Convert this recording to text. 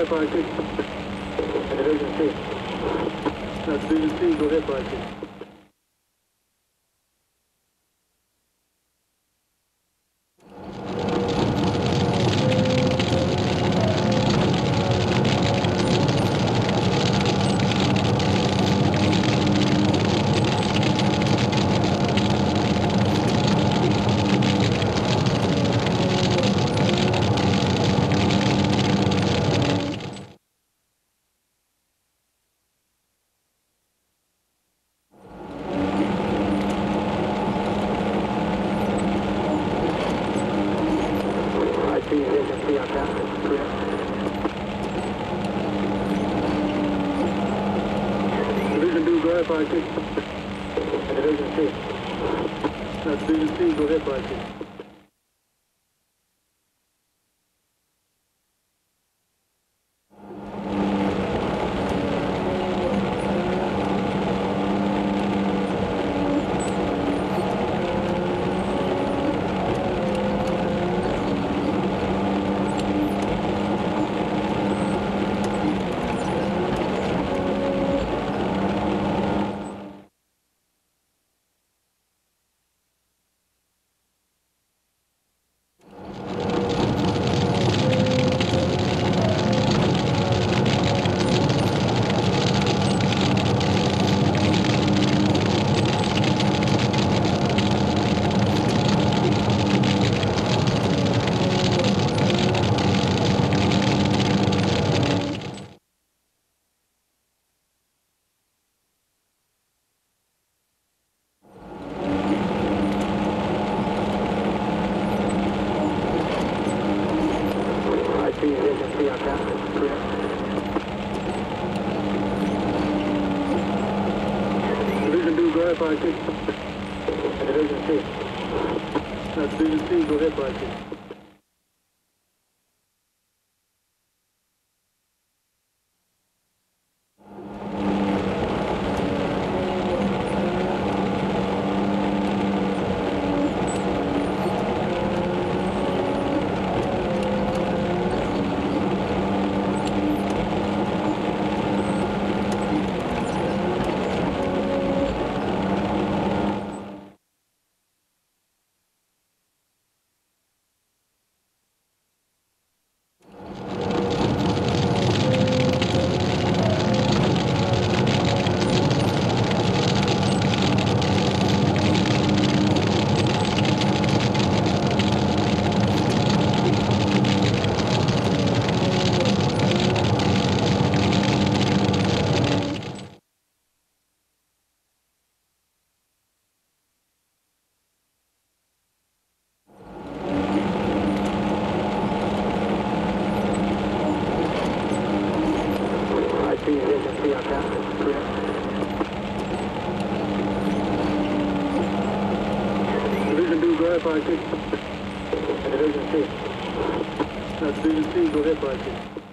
verify C. Division C. That's Division C, go ahead, Parky. Division do, go ahead, Parky. Division C. That's Division C, go ahead, Parky. Division do, go ahead, Parky. Division C. That's Division C, go ahead, Parky. Division do, go ahead, Parky. Division C. That's Division C, go ahead, Parky.